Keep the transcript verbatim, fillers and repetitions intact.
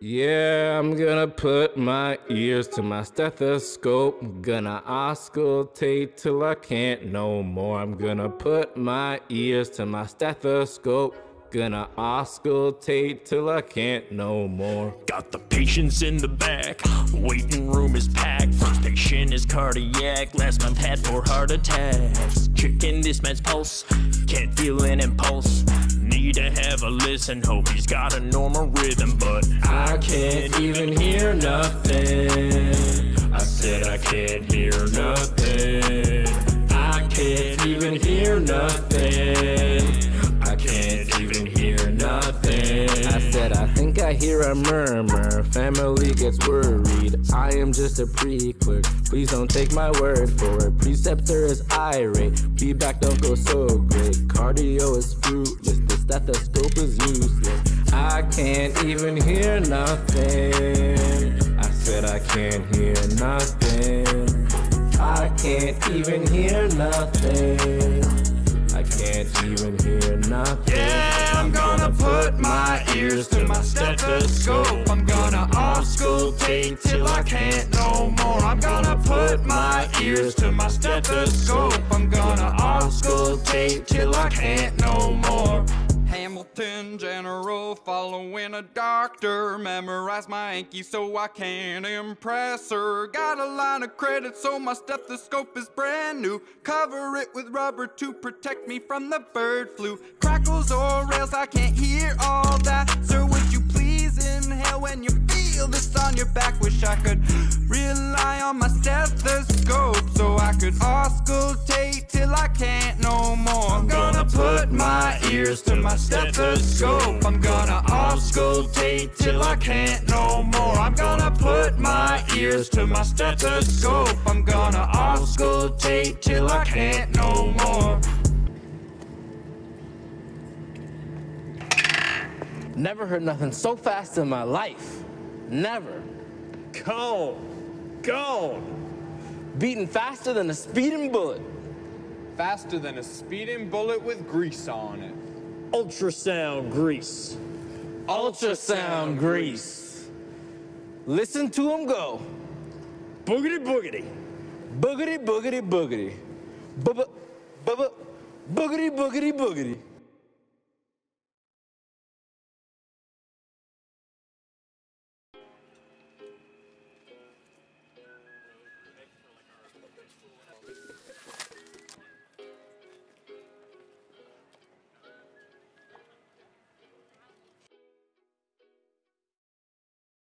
Yeah, I'm gonna put my ears to my stethoscope. Gonna auscultate till I can't no more. I'm gonna put my ears to my stethoscope. Gonna auscultate till I can't no more. Got the patients in the back, waiting room is packed. First patient is cardiac, last month had four heart attacks. Checking this man's pulse, can't feel an impulse. Need to have a listen, hope he's got a normal rhythm. But I can't even hear nothing. I said I can't hear nothing. I can't even hear nothing. I can't even hear nothing. I said I think I hear a murmur. Family gets worried. I am just a pre-clerk. Please don't take my word for it. Preceptor is irate. Feedback don't go so great. Cardio is fruitless. The stethoscope is useless. I can't even hear nothing. I said I can't hear nothing. I can't even hear nothing. I can't even hear nothing. Yeah, I'm gonna put my ears to my stethoscope. I'm gonna auscultate till I can't no more. I'm gonna put my ears to my stethoscope. I'm gonna auscultate till I can't no more. Hamilton General, following a doctor. Memorize my Yankee so I can impress her. Got a line of credit so my stethoscope is brand new. Cover it with rubber to protect me from the bird flu. Crackles or rails, I can't hear all that. Sir, would you please inhale when you feel this on your back? Wish I could rely on my stethoscope so I could auscultate till I can't no more. I'm gonna put my ears to my stethoscope. I'm gonna auscultate till I can't no more. I'm gonna put my ears to my stethoscope. I'm gonna auscultate till I can't no more. Never heard nothing so fast in my life. Never. Go, go. Beating faster than a speeding bullet. Faster than a speeding bullet with grease on it. Ultrasound grease. Ultrasound grease. Listen to him go. Boogity boogity. Boogity boogity boogity. Bubba, bubba, boogity boogity boogity.